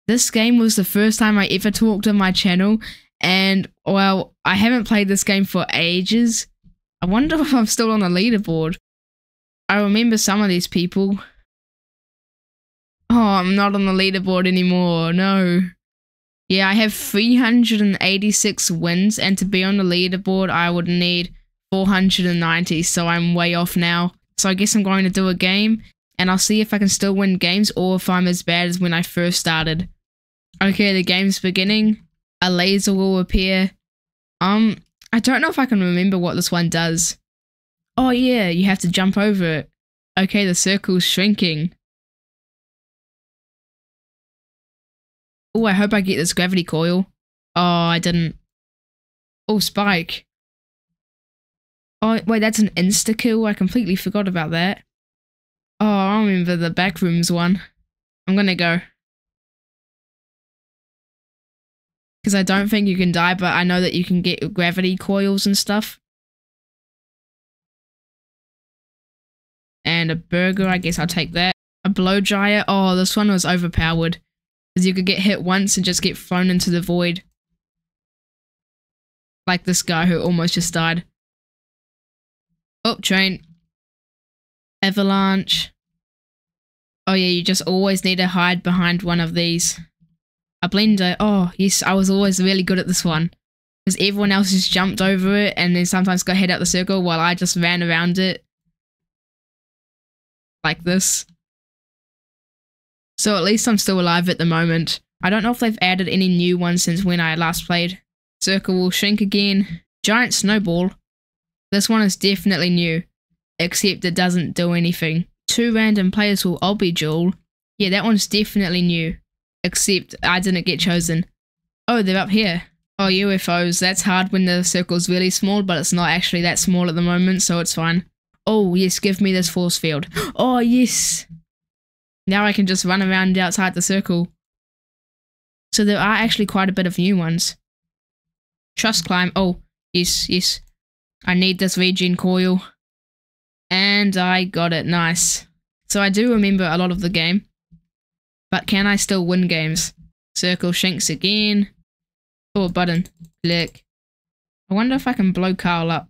This game was the first time I ever talked on my channel, and well, I haven't played this game for ages. I wonder if I'm still on the leaderboard. I remember some of these people. Oh, I'm not on the leaderboard anymore, no. Yeah, I have 386 wins, and to be on the leaderboard, I would need 490, so I'm way off now. So I guess I'm going to do a game, and I'll see if I can still win games, or if I'm as bad as when I first started. Okay, the game's beginning. A laser will appear. I don't know if I can remember what this one does. Oh yeah, you have to jump over it. Okay, the circle's shrinking. Oh, I hope I get this gravity coil. Oh, I didn't. Oh, spike. Oh, wait, that's an insta-kill? I completely forgot about that. Oh, I remember the backrooms one. I'm gonna go. Because I don't think you can die, but I know that you can get gravity coils and stuff. And a burger, I guess I'll take that. A blow dryer. Oh, this one was overpowered. Because you could get hit once and just get thrown into the void. Like this guy who almost just died. Oh, train. Avalanche. Oh yeah, you just always need to hide behind one of these. A blender. Oh, yes, I was always really good at this one. Because everyone else just jumped over it and then sometimes got hit out the circle while I just ran around it. Like this. So at least I'm still alive at the moment. I don't know if they've added any new ones since when I last played. Circle will shrink again. Giant snowball. This one is definitely new. Except it doesn't do anything. 2 random players will obby duel. Yeah, that one's definitely new. Except I didn't get chosen. Oh, they're up here. Oh, UFOs. That's hard when the circle's really small, but it's not actually that small at the moment, so it's fine. Oh, yes, give me this force field. Oh, yes. Now I can just run around outside the circle. So there are actually quite a bit of new ones. Trust climb. Oh, yes, yes. I need this regen coil. And I got it. Nice. So I do remember a lot of the game. But can I still win games? Circle shrinks again. Oh, button. Click. I wonder if I can blow Carl up.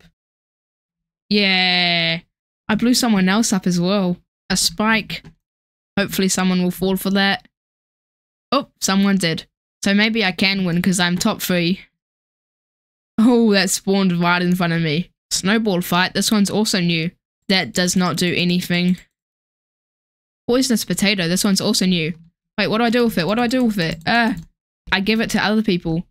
Yeah. I blew someone else up as well. A spike. Hopefully someone will fall for that. Oh, someone did. So maybe I can win because I'm top 3. Oh, that spawned right in front of me. Snowball fight. This one's also new. That does not do anything. Poisonous potato. This one's also new. Wait, what do I do with it? What do I do with it? I give it to other people.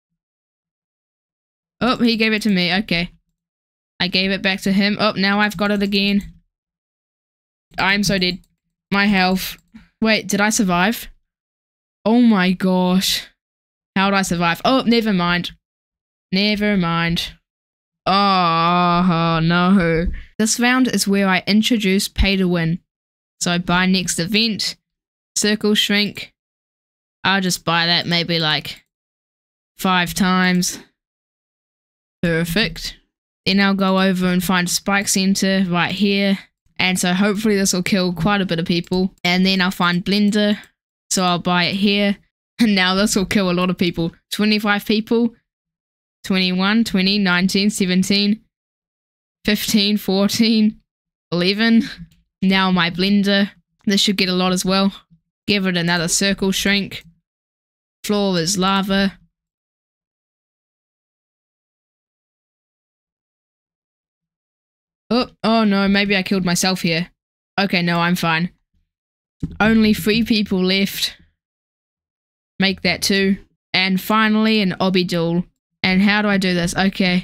Oh, he gave it to me. Okay. I gave it back to him. Oh, now I've got it again. I'm so dead. My health. Wait, did I survive? Oh my gosh. How did I survive? Oh, never mind. Never mind. Oh, no. This round is where I introduce pay to win. So I buy next event. Circle shrink. I'll just buy that maybe like 5 times. Perfect. Then I'll go over and find Spike Center right here. And so hopefully this will kill quite a bit of people. And then I'll find Blender. So I'll buy it here. And now this will kill a lot of people. 25 people. 21, 20, 19, 17, 15, 14, 11. Now my Blender. This should get a lot as well. Give it another circle shrink. Floor is lava. Oh no, maybe I killed myself here. Okay, no, I'm fine. Only 3 people left. Make that 2. And finally, an obby duel. And how do I do this? Okay.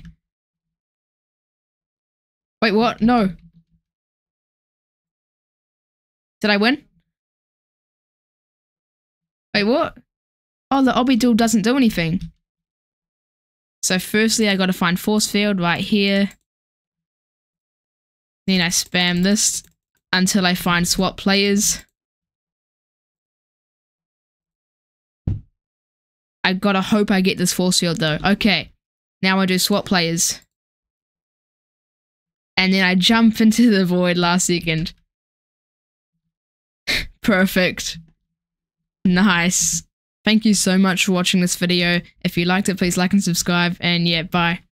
Wait, what? No. Did I win? Wait, what? Oh, the obby duel doesn't do anything. So firstly, I gotta find force field right here. Then I spam this until I find swap players. I gotta hope I get this force field though. Okay, now I do swap players. And then I jump into the void last second. Perfect. Nice. Thank you so much for watching this video. If you liked it, please like and subscribe, and yeah, bye.